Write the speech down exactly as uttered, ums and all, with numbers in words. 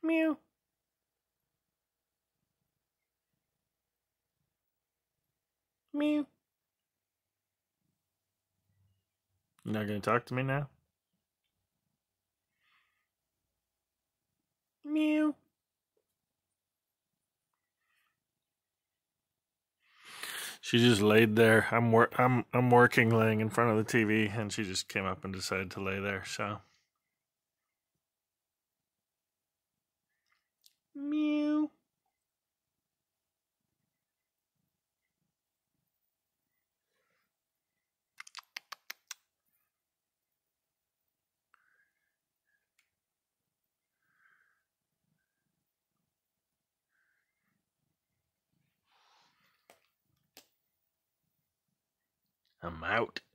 Mew. Mew. You're not gonna talk to me now? Mew. She just laid there. I'm wor- I'm I'm working, laying in front of the T V, and she just came up and decided to lay there. So, mew. I'm out.